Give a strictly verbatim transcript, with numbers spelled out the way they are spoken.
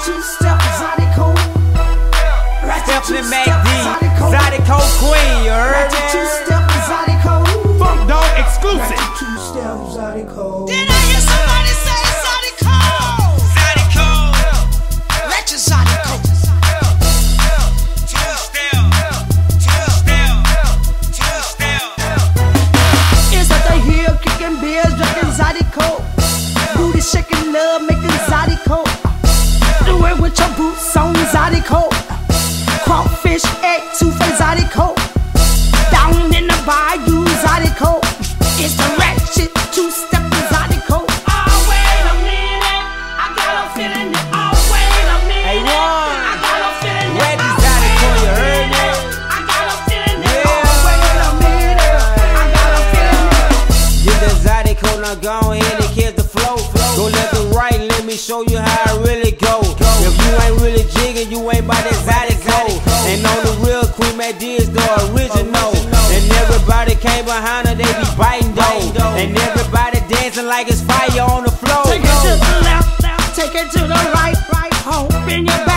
two-step, Zydeco. Ratchet Step McDee, Zydeco Queen, you heard Ratchet me? two-step, Zydeco. Phunk Dawg exclusive. Ratchet two-step, Zydeco. Did I hear somebody say Zydeco? Zydeco. Ratchet Zydeco. It's at the hill, kicking beers, drinking Zydeco. Booty shaking love, making Zydeco. Do it with your boots on Zydeco. Crawfish, egg, two-face Zydeco. Down in the bayou Zydeco. It's the ratchet two-step Zydeco. Oh, wait a minute, I got a feeling that. Oh, wait a minute, Hey, one. I got a feeling that. Ratchet Oh, Zydeco, you wait a heard me? minute, I got a feeling that. Yeah. Oh, wait a minute, I got a feeling that. Get that Zydeco, now go ahead and catch the flow. Go left and right, let me show you how it really go. If you ain't really jigging, you ain't by that Zydeco. And on the real, Queen McDee is the original. And everybody came behind her, they be biting though. And everybody dancing like it's fire on the floor. Take it to the left, left, take it to the right, right. Hop in your back.